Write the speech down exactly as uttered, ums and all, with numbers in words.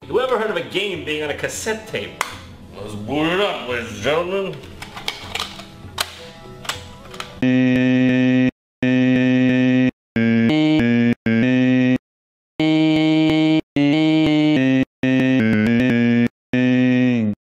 Who ever heard of a game being on a cassette tape? Let's boot it up, ladies and gentlemen.